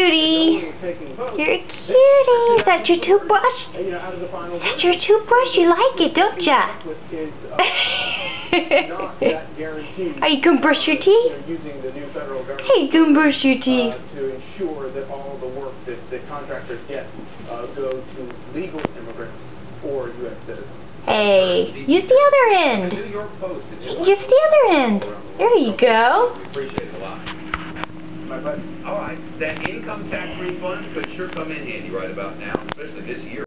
cutie. You're a cutie. Is that your toothbrush? That's your toothbrush? You like it, don't ya? Are you going to brush your teeth? Hey, you going to brush your teeth? To ensure that all the work that contractors get go to legal immigrants or U.S. citizens. Hey, use the other end. Use the other end. There you go. Appreciate it a lot. All right, that income tax refund could sure come in handy right about now, especially this year.